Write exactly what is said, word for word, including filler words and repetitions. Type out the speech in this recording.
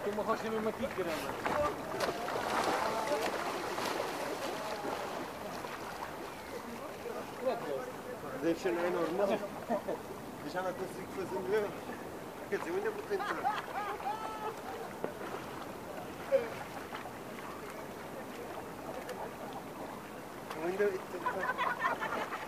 tem uma rocha mesmo aqui, caramba. Deixa, não é normal. Eu já não consigo fazer o meu. Quer dizer, eu ainda vou tentar. Eu ainda vou tentar.